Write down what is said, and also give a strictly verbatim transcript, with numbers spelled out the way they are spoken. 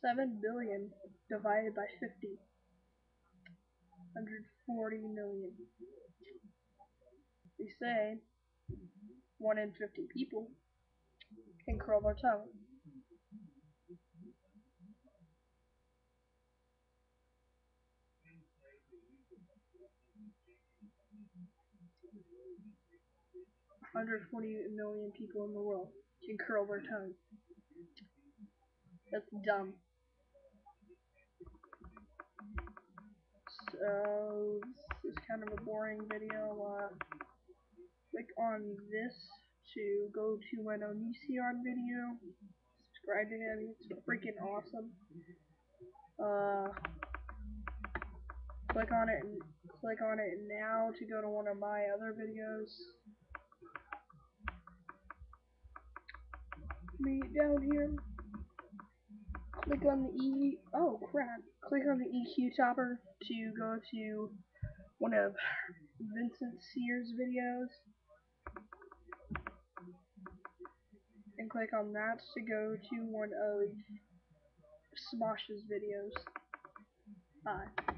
seven billion divided by fifty. one hundred forty million. They say one in fifty people can curl their tongue. one hundred forty million people in the world can curl their tongue. That's dumb. So, this is kind of a boring video. Uh, click on this to go to my Onision video. Subscribe to him, it's freaking awesome. Uh, click on it and click on it now to go to one of my other videos. Me down here. Click on the E. Oh crap! Click on the E Q chopper to go to one of Vincent Sears' videos, and click on that to go to one of Smosh's videos. Bye.